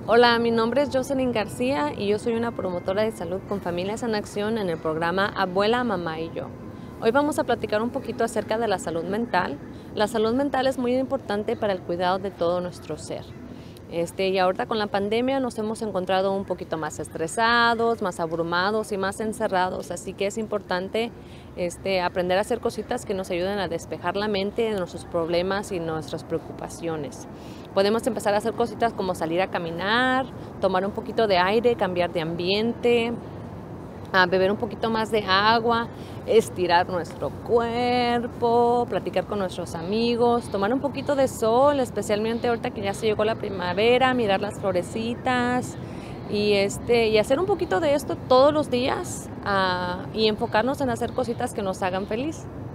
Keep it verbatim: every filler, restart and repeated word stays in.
Hola, mi nombre es Jocelyn García y yo soy una promotora de salud con Familias en Acción en el programa Abuela, Mamá y Yo. Hoy vamos a platicar un poquito acerca de la salud mental. La salud mental es muy importante para el cuidado de todo nuestro ser. Este, y ahorita con la pandemia nos hemos encontrado un poquito más estresados, más abrumados y más encerrados, así que es importante este, aprender a hacer cositas que nos ayuden a despejar la mente de nuestros problemas y nuestras preocupaciones. Podemos empezar a hacer cositas como salir a caminar, tomar un poquito de aire, cambiar de ambiente, a beber un poquito más de agua, estirar nuestro cuerpo, platicar con nuestros amigos, tomar un poquito de sol, especialmente ahorita que ya se llegó la primavera, mirar las florecitas y, este, y hacer un poquito de esto todos los días uh, y enfocarnos en hacer cositas que nos hagan feliz.